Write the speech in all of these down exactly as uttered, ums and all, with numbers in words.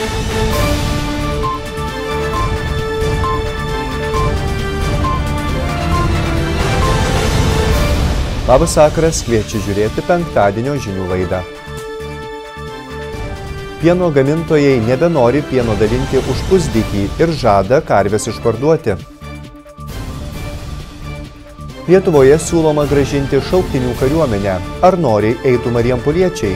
Labas vakaras, kviečiu žiūrėti penktadienio žinių laidą. Pieno gamintojai nebenori pieno dalinti už pusdykį ir žada karves išparduoti. Lietuvoje siūloma grąžinti šauktinių kariuomenę. Ar nori eitų marijampoliečiai?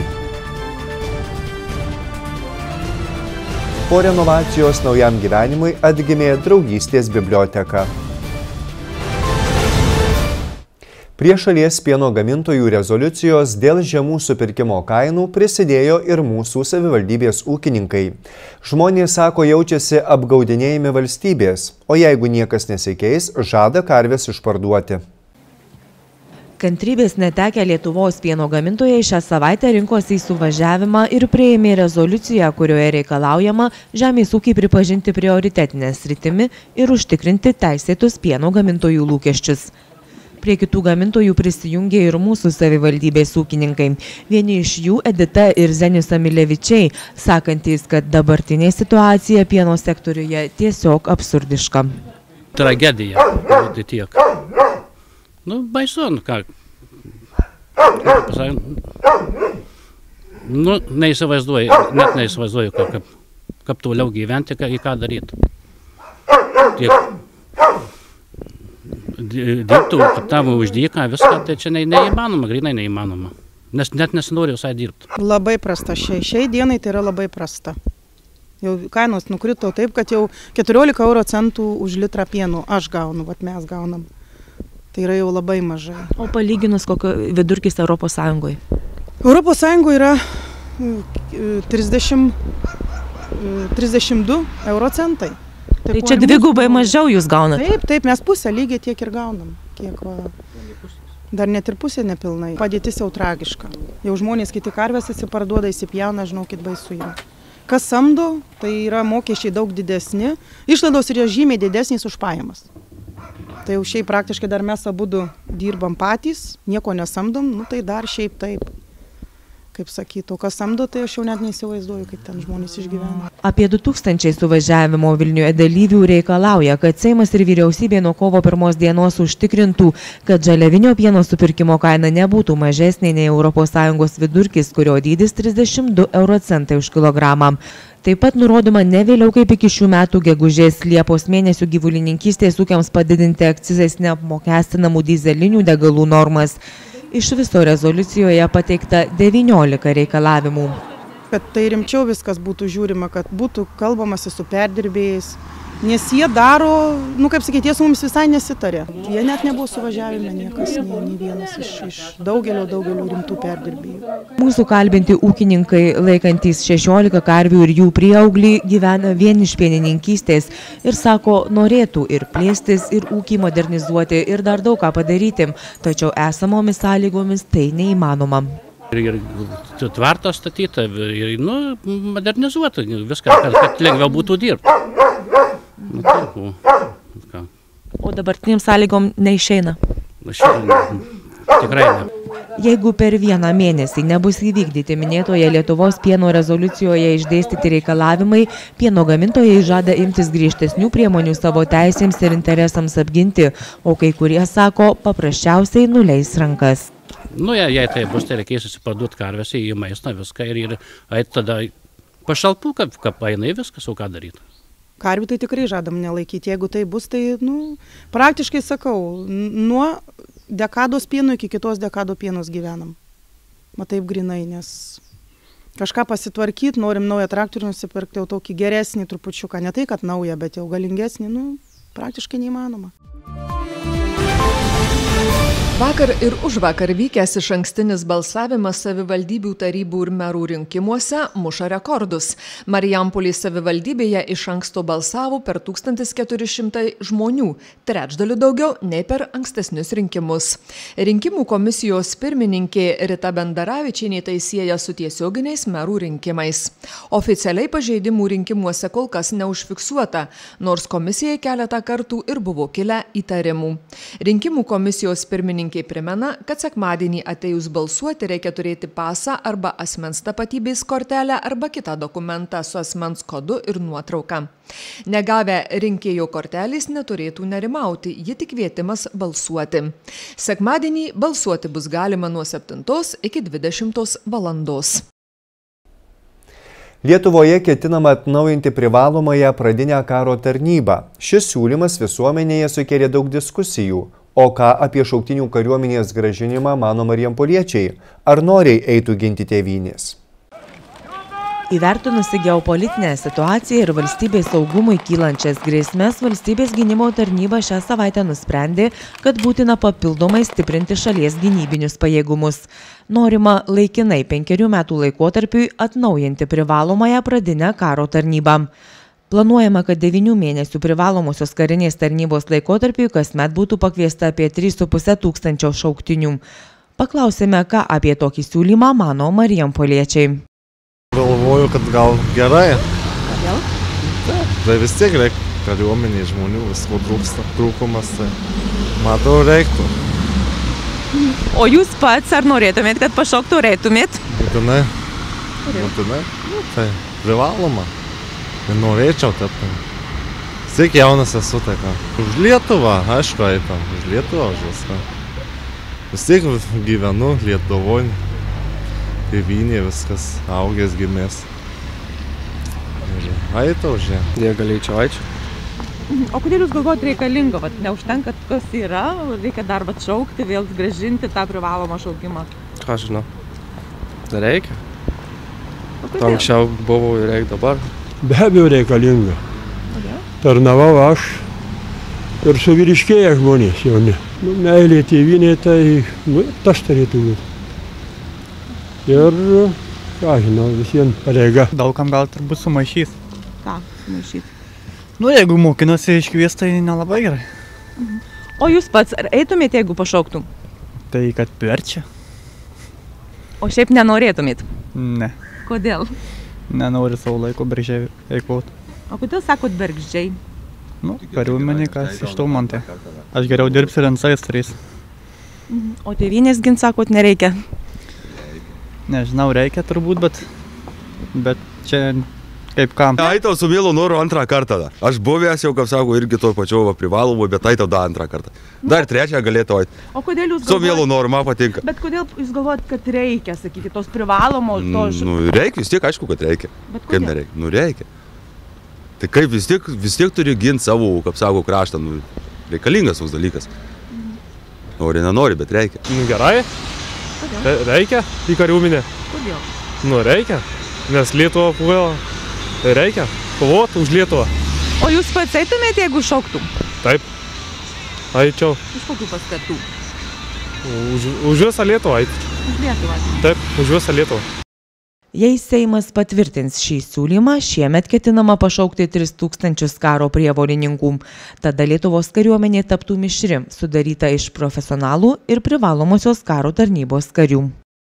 Po renovacijos naujam gyvenimui atgimė Draugystės biblioteka. Prie šalies pieno gamintojų rezoliucijos dėl žemų supirkimo kainų prisidėjo ir mūsų savivaldybės ūkininkai. Žmonės sako, jaučiasi apgaudinėjami valstybės, o jeigu niekas nesikeis, žada karves išparduoti. Kantrybės netekę Lietuvos pieno gamintojai šią savaitę rinkosi į suvažiavimą ir priėmė rezoliuciją, kurioje reikalaujama žemės ūkį pripažinti prioritetinę sritimi ir užtikrinti teisėtus pieno gamintojų lūkesčius. Prie kitų gamintojų prisijungė ir mūsų savivaldybės ūkininkai. Vieni iš jų Edita ir Zenis Amilevičiai, sakantys, kad dabartinė situacija pieno sektoriuje tiesiog absurdiška. Tragedija, tai tiek. Nu, baisu, nu ką. Nu, neįsivaizduoju, net neįsivaizduoju, kaip, kaip toliau gyventi, ką, į ką daryti. Tiek. Dirbtų, kad tavo uždyką, viską, tai čia ne, neįmanoma, grinai neįmanoma. Nes net nesinori visai dirbti. Labai prasta šiai. Šiai dienai tai yra labai prasta. Jau kainos nukrito taip, kad jau keturiolika euro centų už litrą pieno aš gaunu, vat mes gaunam. Tai yra jau labai mažai. O palyginus kokio vidurkis Europos Sąjungoje? Europos Sąjungoje yra trisdešimt, trisdešimt du euro centai. Tai čia dvigubai mažiau jūs gaunate? Taip, taip, mes pusę lygiai tiek ir gaunam. Kiek, va, dar net ir pusė nepilnai. Padėtis jau tragiška. Jau žmonės kiti karvės atsiparduoda, įsipjauna, žinokit, baisu yra. Kas samdo, tai yra mokesčiai daug didesni. Išlaidos yra žymiai didesnės už pajamas. Tai jau šiaip praktiškai dar mes abudu dirbam patys, nieko nesamdom, nu tai dar šiaip taip. Kaip sakytų, o kas samdo, tai aš jau net neįsivaizduoju, kaip ten žmonės išgyvena. Apie du tūkstančiai suvažiavimo Vilniuje dalyvių reikalauja, kad Seimas ir vyriausybė nuo kovo pirmos dienos užtikrintų, kad žaliavinio pieno supirkimo kaina nebūtų mažesnė nei Europos Sąjungos vidurkis, kurio dydis trisdešimt du euro centai už kilogramą. Taip pat nurodoma ne vėliau kaip iki šių metų gegužės Liepos mėnesių gyvulininkystės ūkiams padidinti akcizais neapmokestinamų dyzelinių degalų normas. Iš viso rezoliucijoje pateikta devyniolika reikalavimų. Kad tai rimčiau viskas būtų žiūrima, kad būtų kalbamasi su perdirbėjais, nes jie daro, nu kaip sakyti, jie su mums visai nesitarė. Jie net nebuvo suvažiavime niekas, nei, nei vienas iš, iš daugelio, daugelio rimtų perdirbėjų. Mūsų kalbinti ūkininkai, laikantys šešiolika karvių ir jų prieauglį, gyvena vien iš pienininkystės ir sako, norėtų ir plėstis, ir ūkį modernizuoti, ir dar daug ką padaryti, tačiau esamomis sąlygomis tai neįmanoma. Ir, ir tvarto statyta, ir nu, modernizuota viską, kad, kad lengviau būtų dirbti. Nu, taip, o, o dabartiniam sąlygom neišeina? Aš, tikrai ne. Jeigu per vieną mėnesį nebus įvykdyti minėtoje Lietuvos pieno rezoliucijoje išdėstyti reikalavimai, pieno gamintojai žada imtis griežtesnių priemonių savo teisėms ir interesams apginti, o kai kurie sako, paprasčiausiai nuleis rankas. Nu, jei, jei tai bus, tai reikės įsiparduoti karvės į maistą viską ir, ir ait tada pašalpų, kaip, kaip eina į viskas, o ką daryti. Karvių tai tikrai žadam nelaikyti. Jeigu tai bus, tai, nu, praktiškai sakau, nuo dekados pieno iki kitos dekado pienos gyvenam. Mataip grinai, nes kažką pasitvarkyti, norim naują traktorių nusipirkti, jau tokį geresnį trupučiuką, ne tai, kad naują, bet jau galingesnį, nu, praktiškai neįmanoma. Vakar ir užvakar vykęs išankstinis balsavimas savivaldybių tarybų ir merų rinkimuose muša rekordus. Marijampolės savivaldybėje iš anksto balsavo per tūkstantis keturi šimtai žmonių, trečdaliu daugiau nei per ankstesnius rinkimus. Rinkimų komisijos pirmininkė Rita Bendaravičienė tai sieja su tiesioginiais merų rinkimais. Oficialiai pažeidimų rinkimuose kol kas neužfiksuota, nors komisijai keletą kartų ir buvo kilę įtarimų. Rinkimų komisijos pirmininkė apylinkė primena, kad sekmadienį atėjus balsuoti reikia turėti pasą arba asmens tapatybės kortelę arba kitą dokumentą su asmens kodu ir nuotrauka. Negavę rinkėjo kortelės neturėtų nerimauti, ji tik kvietimas balsuoti. Sekmadienį balsuoti bus galima nuo septintos iki dvidešimtos valandos. Lietuvoje ketinama atnaujinti privalomąją pradinę karo tarnybą. Šis siūlymas visuomenėje sukėlė daug diskusijų. O ką apie šauktinių kariuomenės grąžinimą mano marijampoliečiai? Ar noriai eitų ginti tėvynės? Įvertinusi geopolitinę situaciją ir valstybės saugumui kylančias grėsmes, valstybės gynimo tarnyba šią savaitę nusprendė, kad būtina papildomai stiprinti šalies gynybinius pajėgumus. Norima laikinai penkerių metų laikotarpiui atnaujinti privalomąją pradinę karo tarnybą. Planuojama, kad devynių mėnesių privalomosios karinės tarnybos laikotarpiui kasmet būtų pakviesta apie tris su puse tūkstančio šauktinių. Paklausėme, ką apie tokį siūlymą mano marijampoliečiai. Galvoju, kad gal gerai. Kodėl? Taip, tai vis tiek reikia kariuomeniai žmonių, visko trūksta, trūkumas, tai matau reiktų. O jūs pats ar norėtumėt, kad pašauktų reitumėt? Būtinai. Būtinai. Nu, tai privaloma. Ir norėčiau tapti. Vis tiek jaunas esu, tai ką. Už Lietuvą, aišku, eitam. Už Lietuvą, už viską. Vis tiek gyvenu Lietuvoje. Tėvynė viskas, augęs gimės. Aitau, žia. Jie galėčiau aičiau. O kodėl jūs galvojat reikalinga? Vat neužtenka, kas yra, reikia dar vat šaukti, vėl grąžinti tą privalomą šaukimą. Ką žinau. Dar reikia. O kodėl? Anksčiau buvo ir reikia dabar. Be abejo reikalinga. Kodėl? Tarnavau aš ir suvyriškėję žmonės jauni. Nu, meilė tėvynė, tai nu, tas turėtų būti. Ir, ką žinau, visiems pareiga. Daugam gal turbūt sumaišys. Ką sumaišys? Nu, jeigu mokinuosi iškvies, tai nelabai gerai. Mhm. O jūs pats, ar eitumėt, jeigu pašauktum? Tai kad perčia? O šiaip nenorėtumėt? Ne. Kodėl? Nenori savo laiko bergžiai eikvot. O kodėl sakot bergžiai? Nu, kariuomenė, kas iš to man tai. Aš geriau dirbsiu ir ant savęs turės. Mhm. O tėvynės gint sakot nereikia? Nežinau, reikia turbūt, bet, bet čia kaip kam. Aitau su mielu noru antrą kartą. Da. Aš buvęs jau, kaip sako, irgi to pačio privalomų, bet aitau da antrą kartą. Dar trečią galėtų ait. O kodėl jūs galvojat? Su mielu noru, man patinka. Bet kodėl jūs galvojat, kad reikia, sakyti, tos privalomo, to... Nu, reikia, vis tiek, aišku, kad reikia. Bet kaip nereikia? Nu, reikia. Tai kaip vis tiek, vis tiek turi ginti savo, kaip sako, kraštą, nu, reikalingas toks dalykas. Mhm. Nori, nenori, bet reikia. Nu, gerai. Kodėl? Reikia į kariuomenę. Kodėl? Nu, reikia, nes Lietuva puola, tai reikia kovoti už Lietuvą. O jūs pats eitumėte, jeigu šauktum? Taip, aičiau. Iš kokių paskatų? Už, už visą Lietuvą aičiau. Už Lietuvą? Taip, už visą Lietuvą. Jei Seimas patvirtins šį siūlymą, šiemet ketinama pašaukti tris tūkstančius karo prievolininkų. Tada Lietuvos kariuomenė taptų mišri, sudaryta iš profesionalų ir privalomosios karo tarnybos karių.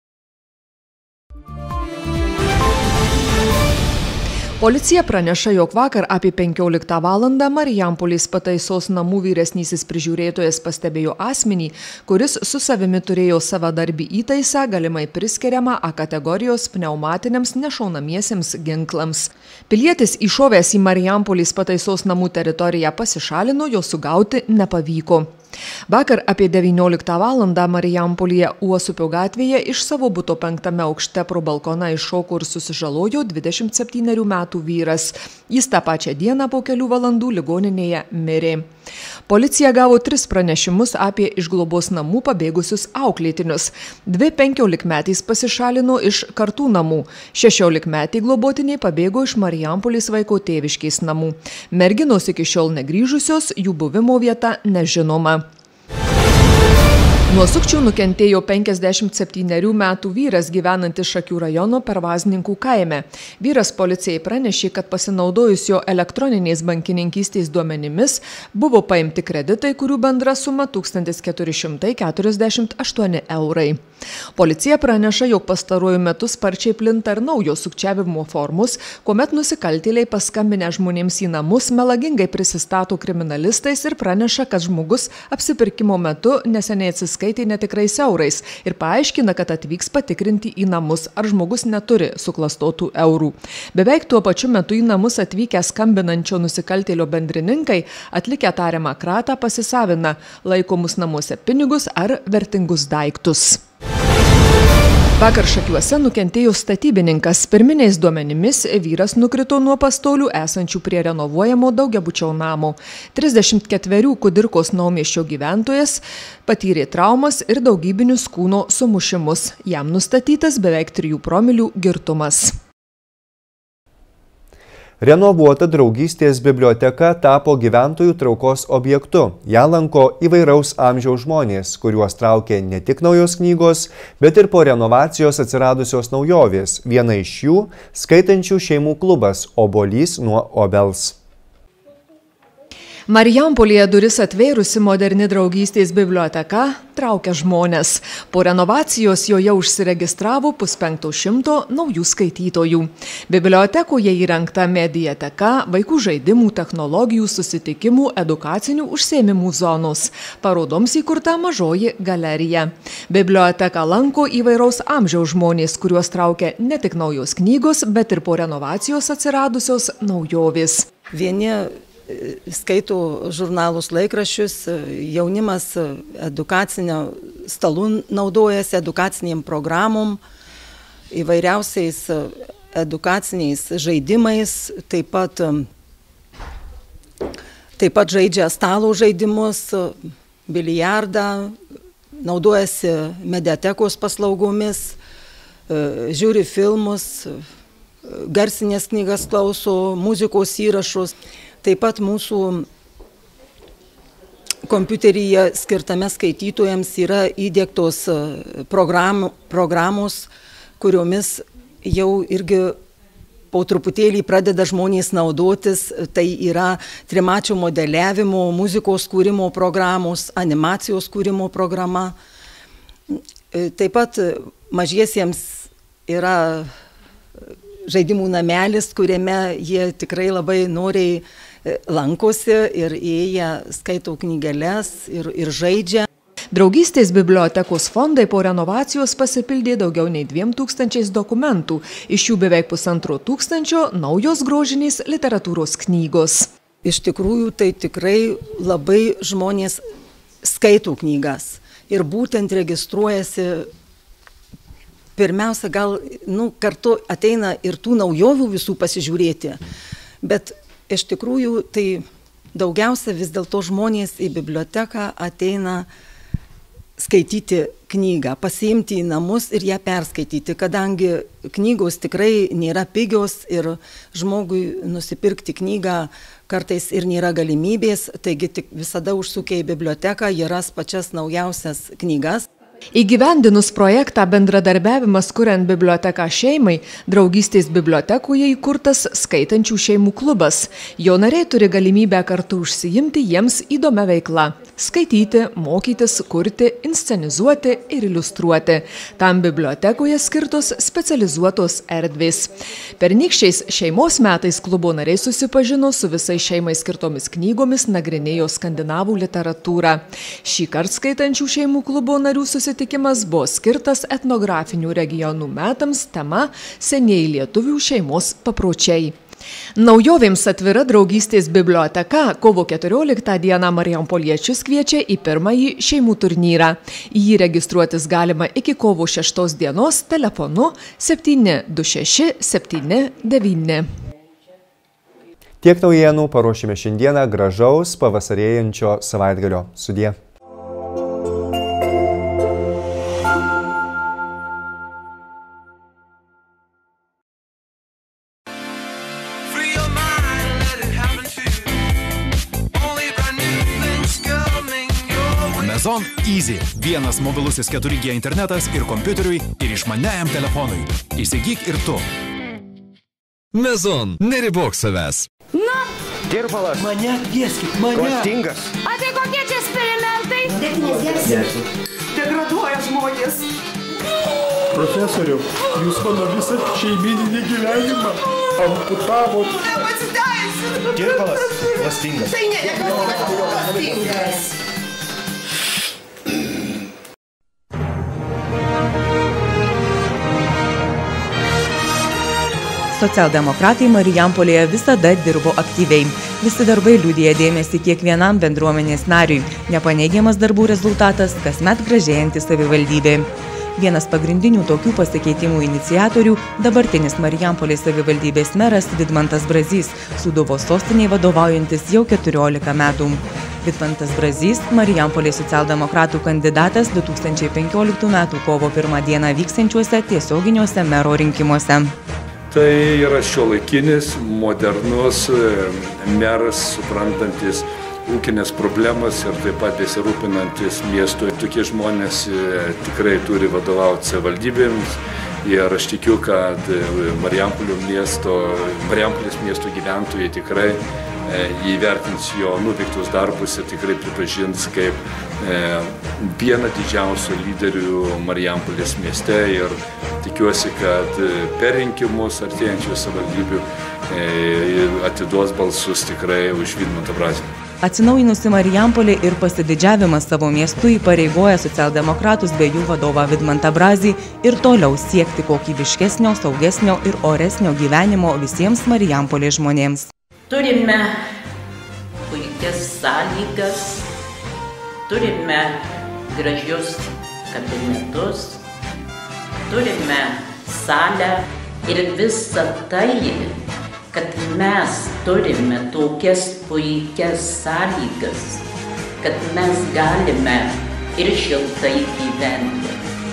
Policija praneša, jog vakar apie penkioliktą valandą Marijampolės pataisos namų vyresnysis prižiūrėtojas pastebėjo asmenį, kuris su savimi turėjo savadarbį įtaisą, galimai priskiriamą A kategorijos pneumatiniams nešaunamiesiems ginklams. Pilietis įšovęs į Marijampolės pataisos namų teritoriją pasišalino, jo sugauti nepavyko. Vakar apie devynioliktą valandą Marijampolėje Uosupio gatvėje iš savo buto penktame aukšte pro balkoną iššoko ir susižalojo dvidešimt septynerių metų vyras. Jis tą pačią dieną po kelių valandų ligoninėje mirė. Policija gavo tris pranešimus apie iš globos namų pabėgusius auklėtinius. Dvi penkiolikmetės pasišalino iš Kartų namų. Šešiolikmetė globotiniai pabėgo iš Marijampolės vaiko tėviškės namų. Merginos iki šiol negrįžusios, jų buvimo vieta nežinoma. Nuo sukčių nukentėjo penkiasdešimt septynerių metų vyras gyvenantis Šakių rajono Pervazninkų kaime. Vyras policijai pranešė, kad pasinaudojus jo elektroninės bankininkystės duomenimis buvo paimti kreditai, kurių bendra suma tūkstantis keturi šimtai keturiasdešimt aštuoni eurai. Policija praneša, jog pastaruoju metu sparčiai plinta ir naujos sukčiavimo formos, kuomet nusikaltėliai paskambinę žmonėms į namus melagingai prisistato kriminalistais ir praneša, kad žmogus apsipirkimo metu neseniai atsiskaitė atsiskaitė netikrais eurais ir paaiškina, kad atvyks patikrinti į namus, ar žmogus neturi suklastotų eurų. Beveik tuo pačiu metu į namus atvykę skambinančio nusikaltėlio bendrininkai atlikę tariamą kratą pasisavina laikomus namuose pinigus ar vertingus daiktus. Vakar Šakiuose nukentėjo statybininkas. Pirminiais duomenimis vyras nukrito nuo pastolių esančių prie renovuojamo daugiabučio namo. trisdešimt ketverių Kudirkos naumiesčio gyventojas patyrė traumas ir daugybinius kūno sumušimus. Jam nustatytas beveik trijų promilių girtumas. Renovuota Draugystės biblioteka tapo gyventojų traukos objektu. Ja lanko įvairaus amžiaus žmonės, kuriuos traukė ne tik naujos knygos, bet ir po renovacijos atsiradusios naujovės. Viena iš jų – skaitančių šeimų klubas Obuolys nuo obels. Marijampolėje duris atvėrusi moderni Draugystės biblioteka traukia žmonės. Po renovacijos joje užsiregistravo puspenkto šimto naujų skaitytojų. Bibliotekoje įrengta mediateka, vaikų žaidimų, technologijų, susitikimų, edukacinių užsiėmimų zonos. Parodoms įkurta mažoji galerija. Biblioteka lanko įvairaus amžiaus žmonės, kuriuos traukia ne tik naujos knygos, bet ir po renovacijos atsiradusios naujovės. Vieni skaito žurnalus, laikraščius, jaunimas edukacinio stalų naudojasi, edukaciniam programom, įvairiausiais edukaciniais žaidimais, taip pat, taip pat žaidžia stalo žaidimus, biliardą, naudojasi mediatekos paslaugomis, žiūri filmus, garsinės knygas klauso, muzikos įrašus. Taip pat mūsų kompiuteryje skirtame skaitytojams yra įdiegtos program, programos, kuriomis jau irgi po truputėlį pradeda žmonės naudotis. Tai yra trimačio modeliavimo, muzikos kūrimo programos, animacijos kūrimo programa. Taip pat mažiesiems yra žaidimų namelis, kuriame jie tikrai labai noriai lankosi ir įėję skaito knygeles ir, ir žaidžia. Draugystės bibliotekos fondai po renovacijos pasipildė daugiau nei dviem tūkstančiais dokumentų, iš jų beveik pusantro tūkstančio naujos grožinės literatūros knygos. Iš tikrųjų, tai tikrai labai žmonės skaito knygas ir būtent registruojasi. Pirmiausia, gal nu, kartu ateina ir tų naujovių visų pasižiūrėti, bet iš tikrųjų tai daugiausia vis dėlto žmonės į biblioteką ateina skaityti knygą, pasiimti į namus ir ją perskaityti, kadangi knygos tikrai nėra pigios ir žmogui nusipirkti knygą kartais ir nėra galimybės, taigi tik visada užsukę į biblioteką jie ras pačias naujausias knygas. Įgyvendinus projektą bendradarbiavimas kuriant biblioteką šeimai, Draugystės bibliotekoje įkurtas skaitančių šeimų klubas. Jo nariai turi galimybę kartu užsiimti jiems įdomią veiklą – skaityti, mokytis, kurti, inscenizuoti ir iliustruoti. Tam bibliotekoje skirtos specializuotos erdvės. Pernykščiais šeimos metais klubo nariai susipažino su visai šeimai skirtomis knygomis, nagrinėjo skandinavų literatūrą. Šįkart skaitančių šeimų klubo narių susitikimas buvo skirtas etnografinių regionų metams, tema senieji lietuvių šeimos papročiai. Naujovėms atvira Draugystės biblioteka kovo keturioliktą dieną marijampoliečius kviečia į pirmąjį šeimų turnyrą. Į jį registruotis galima iki kovo šeštos dienos telefonu septyni du šeši septyni devyni. Tiek naujienų paruošime šiandieną. Gražaus pavasarėjančio savaitgalio. Sudie. Mezon Easy. Vienas mobilusis keturi G internetas ir kompiuteriui, ir išmaniajam telefonui. Įsigyk ir tu. Mezon. Neribok savęs. Na! Tirpalas. Mane kvieskit, mane. Klastingas. A tai kokie čia eksperimentai? devyniasdešimt. Degraduoja žmonės. Profesoriau, jūs mano visą šeimininį gyvenimą amputavot. Nepasiteisinu. Tirpalas. Klastingas. Tai ne, ne, klastingas. socialdemokratai Marijampolėje visada dirbo aktyviai. Visi darbai liudija dėmesį kiekvienam bendruomenės nariui. Nepaneigiamas darbų rezultatas – kasmet gražėjanti savivaldybė. Vienas pagrindinių tokių pasikeitimų iniciatorių – dabartinis Marijampolės savivaldybės meras Vidmantas Brazys, Sūduvos sostiniai vadovaujantis jau keturiolika metų. Vidmantas Brazys – Marijampolės socialdemokratų kandidatas du tūkstančiai penkioliktų metų kovo pirmą dieną vyksiančiuose tiesioginiuose mero rinkimuose. Tai yra šiuolaikinis, modernus meras, suprantantis ūkinės problemas ir taip pat besirūpinantis miestui. Tokie žmonės tikrai turi vadovauti savivaldybėms ir aš tikiu, kad Marijampolės miesto, Marijampolės miesto gyventojai tikrai įvertins jo nuveiktus darbus ir tikrai pripažins kaip vieną didžiausių lyderių Marijampolės mieste ir tikiuosi, kad per rinkimus artėjančių savivaldybių atiduos balsus tikrai už Vidmantą Brazį. Atsinaujinusi Marijampolė ir pasididžiavimas savo miestu įpareigoja socialdemokratus bei jų vadovą Vidmantą Brazį ir toliau siekti kokybiškesnio, saugesnio ir oresnio gyvenimo visiems Marijampolės žmonėms. Turime puikias sąlygas, turime gražius kabinetus, turime salę ir visą tai, kad mes turime tokias puikias sąlygas, kad mes galime ir šiltai gyventi,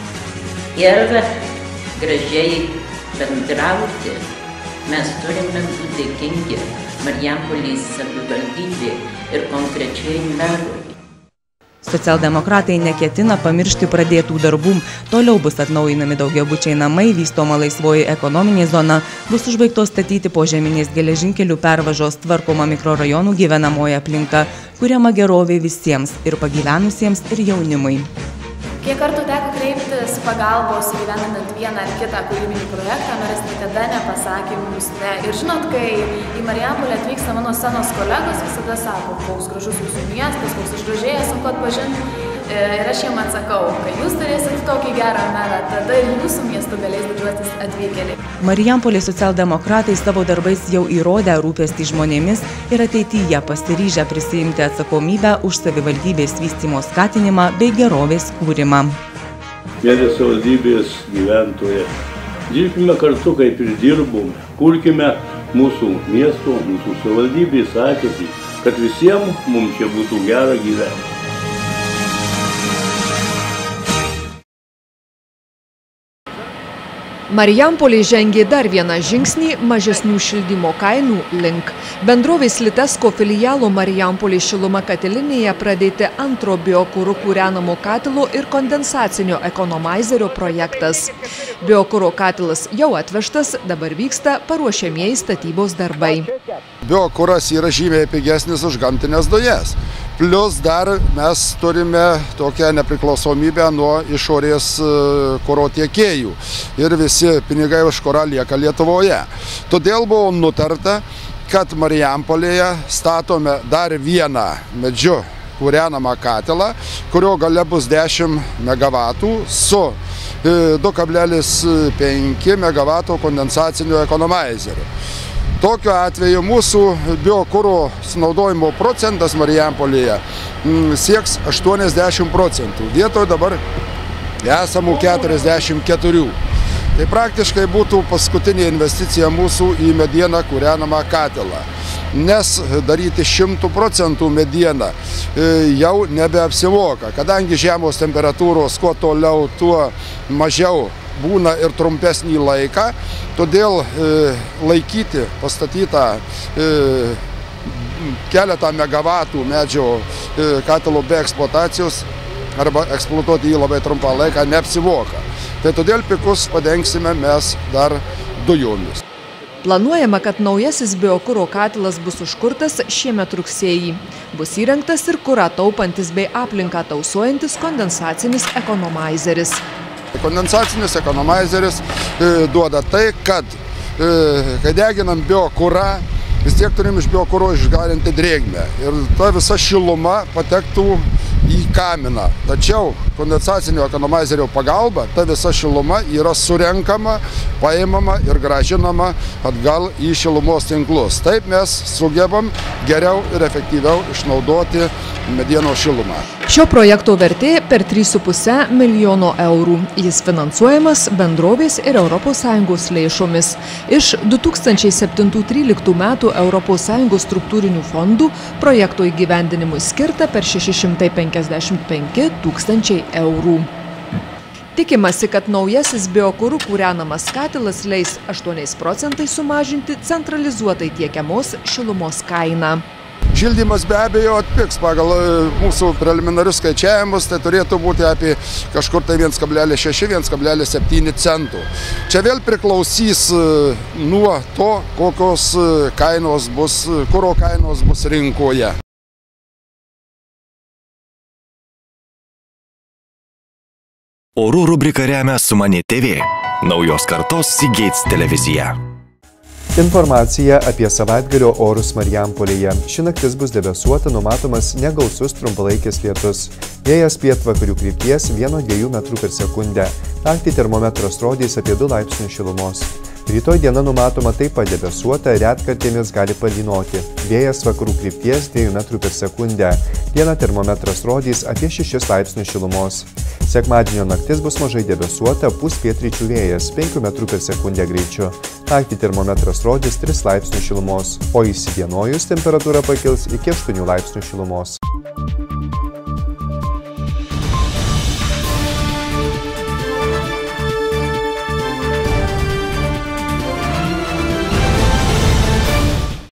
ir gražiai bendrauti. Mes turime būti dėkingi Marijampolės savivaldybei ir konkrečiai merui. Socialdemokratai neketina pamiršti pradėtų darbų. Toliau bus atnaujinami daugiabučiai namai, vystoma laisvoji ekonominė zona, bus užbaigtos statyti požeminės geležinkelių pervažos, tvarkoma mikrorajonų gyvenamoji aplinka, kuriama gerovė visiems ir pagyvenusiems ir jaunimui. Kiek kartų teko kreiptis pagalbos įgyvendinant vieną ar kitą kūrybinį projektą, meras niekada nepasakė mums ne. Ir žinot, kai į Marijampolę atvyksta mano scenos kolegos, visada sako, koks gražus jūsų miestas, koks išgražėjęs, sunku atpažinti. Ir aš jiem atsakau, kai jūs turėsit tokį gerą merą, tada ir jūsų miestu galės didžiuotis atvykėliai. Marijampolės socialdemokratai savo darbais jau įrodę rūpestį žmonėmis ir ateityje pasiryžę prisiimti atsakomybę už savivaldybės vystymo skatinimą bei gerovės kūrimą. Mėly savivaldybės gyventojai, dirbkime kartu, kaip ir dirbom, kurkime mūsų miesto, mūsų savivaldybės ateitį, kad visiems mums čia būtų gera gyventi. Marijampolė žengė dar vieną žingsnį mažesnių šildymo kainų link. Bendrovės Litesko filialo Marijampolė šiluma katilinėje pradėti antro biokuru kūrenamo katilo ir kondensacinio ekonomaizerio projektas. Biokuro katilas jau atvežtas, dabar vyksta paruošiamieji statybos darbai. Biokuras yra žymiai pigesnis už gamtinės dujas. Plius dar mes turime tokią nepriklausomybę nuo išorės kuro tiekėjų ir visi pinigai už kurą lieka Lietuvoje. Todėl buvo nutarta, kad Marijampolėje statome dar vieną medžiu kūrenamą katilą, kurio galia bus dešimt megavatų su du kablelis penki megavato kondensaciniu ekonomaizeriu. Tokiu atveju mūsų biokuro sunaudojimo procentas Marijampolėje sieks aštuoniasdešimt procentų, vietoj dabar esamų keturiasdešimt keturių. Tai praktiškai būtų paskutinė investicija mūsų į medieną kūrenamą katilą. Nes daryti šimtų procentų medieną jau nebeapsimoka, kadangi žemos temperatūros kuo toliau, tuo mažiau būna ir trumpesnį laiką, todėl laikyti pastatytą keletą megavatų medžio katilo be eksploatacijos arba eksploatuoti jį labai trumpą laiką neapsimoka. Tai todėl pikus padengsime mes dar dujomis. Planuojama, kad naujasis biokuro katilas bus užkurtas šiemet rugsėjį. Bus įrengtas ir kurą taupantis bei aplinką tausojantis kondensacinis ekonomaizeris. Kondensacinis ekonomaizeris duoda tai, kad kai deginam biokurą, vis tiek turim iš biokuro išgarinti drėgmę ir ta visa šiluma patektų į kaminą. Tačiau kondensacinio ekonomizerio pagalba ta visa šiluma yra surenkama, paimama ir gražinama atgal į šilumos tinklus. Taip mes sugebam geriau ir efektyviau išnaudoti medienos šilumą. Šio projekto vertė per tris su puse milijono eurų. Jis finansuojamas bendrovės ir Europos Sąjungos lėšomis. Iš du tūkstančiai septintų tryliktų metų Europos Sąjungos struktūrinių fondų projekto įgyvendinimui skirta per šeši šimtai penkiasdešimt penki tūkstančiai eurų. Tikimasi, kad naujasis biokurų kūrenamas katilas leis aštuoniais procentais sumažinti centralizuotai tiekiamos šilumos kainą. Šildymas be abejo atpigs pagal mūsų preliminarius skaičiavimus, tai turėtų būti apie kažkur tai vienas kablelis šeši - vienas kablelis septyni centų. Čia vėl priklausys nuo to, kokios kainos bus, kuro kainos bus rinkoje. Orų rubrika remia Sumani T V, naujos kartos Seagates televizija. Informacija apie savaitgalio orus Marijampolėje. Ši naktis bus debesuota, numatomas negausus trumpalaikis lietus. Vėjas pietvakarių krypties vieno dviejų metrų per sekundę. Naktį termometras rodys apie du laipsnius šilumos. Rytoj diena numatoma taip pat debesuota, retkartėmis gali palynoti. Vėjas vakarų krypties dviejų metrų per sekundę. Dieną termometras rodys apie šešis laipsnius šilumos. Sekmadienio naktis bus mažai debesuota, pūs pietryčių vėjas penkių metrų per sekundę greičiu. Naktį termometras rodys tris laipsnius šilumos, o įsidienojus temperatūra pakils iki aštuonių laipsnių šilumos.